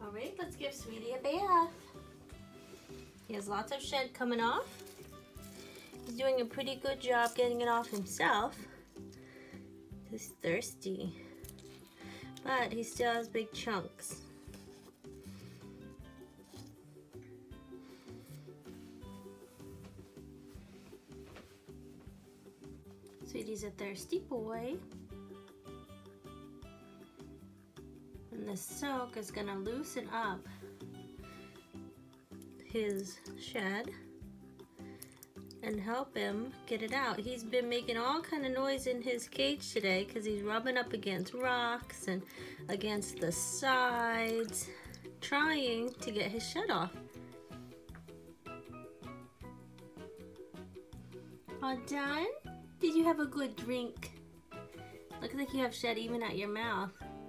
All right, let's give Sweetie a bath. He has lots of shed coming off. He's doing a pretty good job getting it off himself. He's thirsty, but he still has big chunks. Sweetie's a thirsty boy. And the soak is gonna loosen up his shed and help him get it out. He's been making all kind of noise in his cage today because he's rubbing up against rocks and against the sides, trying to get his shed off. All done? Did you have a good drink? Looks like you have shed even at your mouth.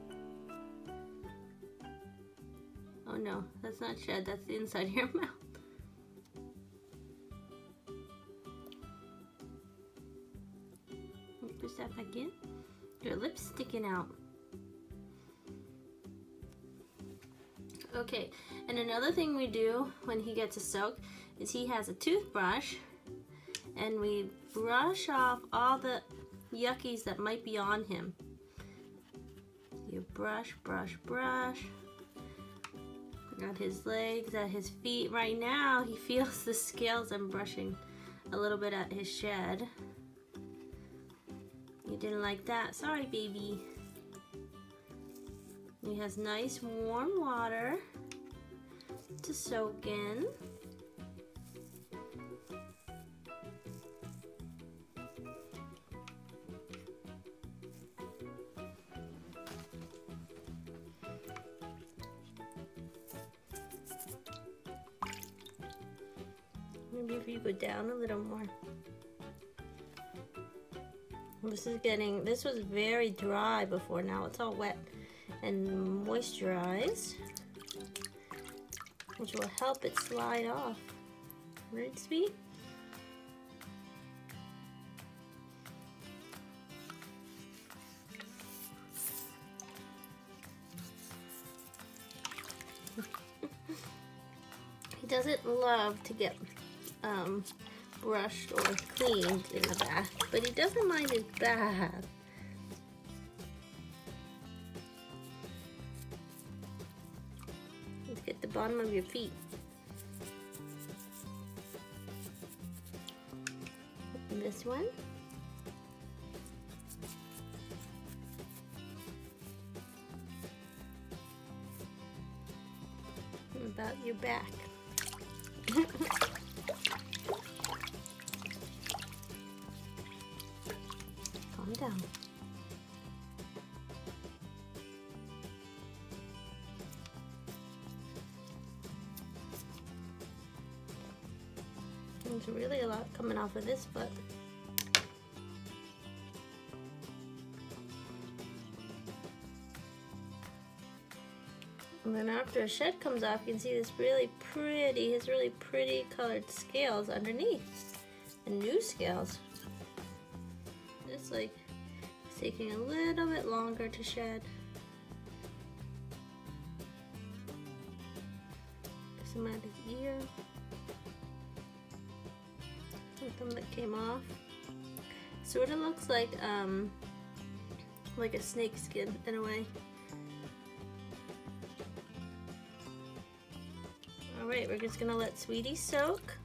Oh no, that's not shed, that's the inside of your mouth. Push that back in. Your lip's sticking out. Okay, and another thing we do when he gets a soak is he has a toothbrush and we brush off all the yuckies that might be on him. You brush, brush, brush. At his legs, at his feet. Right now, he feels the scales. I'm brushing a little bit at his shed. You didn't like that. Sorry, baby. He has nice warm water to soak in. Maybe if you go down a little more. This was very dry before, now it's all wet and moisturized, which will help it slide off. Right, sweet? He doesn't love to get brushed or cleaned in the bath, but he doesn't mind his bath. Let's get the bottom of your feet. And this one. And about your back. Calm down. There's really a lot coming off of this foot. And then after a shed comes off, you can see this his really pretty colored scales underneath. And new scales. It's like it's taking a little bit longer to shed. Some out his ear. Something that came off. Sort of looks like a snake skin in a way. Alright, we're just gonna let Sweetie soak.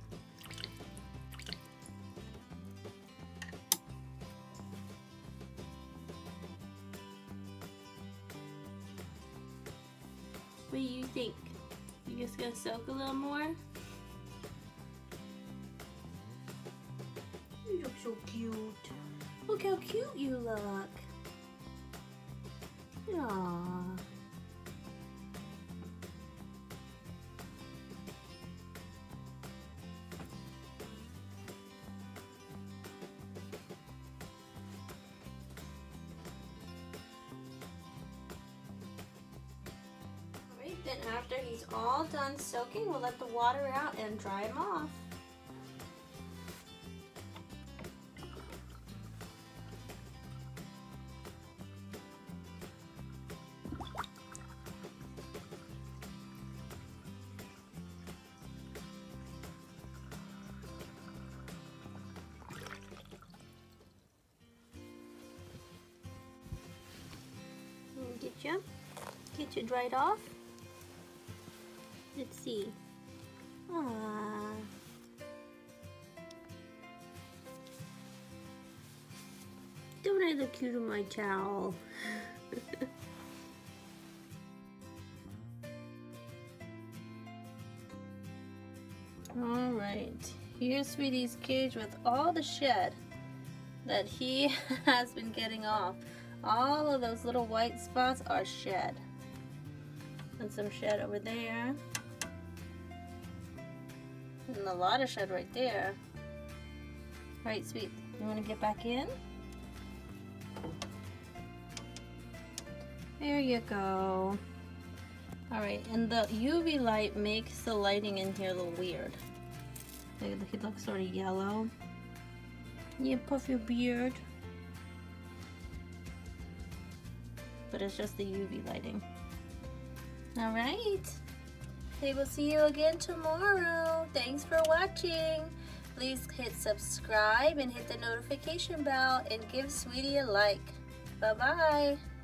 What do you think? You just gonna soak a little more? You look so cute. Look how cute you look. Aww. Then after he's all done soaking, we'll let the water out and dry him off. Get you dried off. Let's see. Aww. Don't I look cute in my towel? Alright, here's Sweetie's cage with all the shed that he has been getting off. All of those little white spots are shed. And some shed over there. And a lot of shed right there. Alright, Sweet, you want to get back in? There you go. Alright, and the UV light makes the lighting in here a little weird. It looks sort of yellow. You puff your beard. But it's just the UV lighting. Alright. We will see you again tomorrow. Thanks for watching. Please hit subscribe and hit the notification bell and give Sweetie a like. Bye-bye.